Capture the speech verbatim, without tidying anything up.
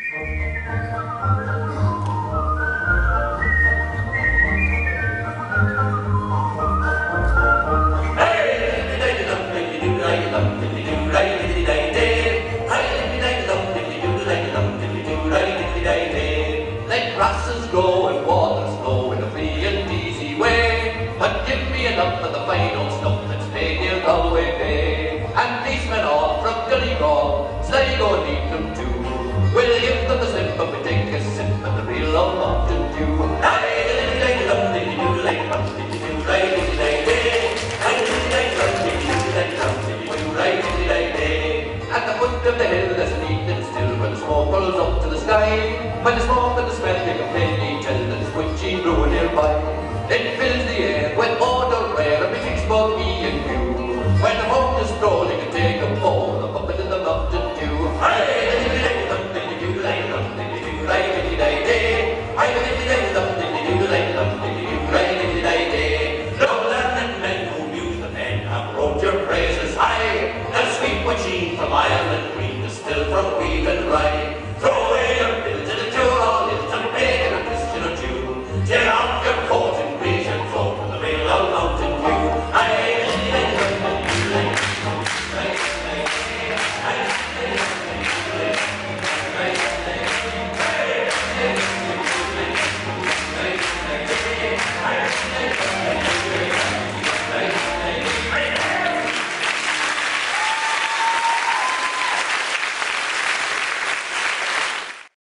Let grasses grow and waters flow in a free and easy way, but give me enough of the fine old stuff that's made near Galway Bay. And policemen off from Donegal, Sligo need them too. We'll give them the slip, but we take a sip of the real old Mountain Dew. At the foot of the hill there's a neat little still where the smoke rolls up to the sky. When the smoke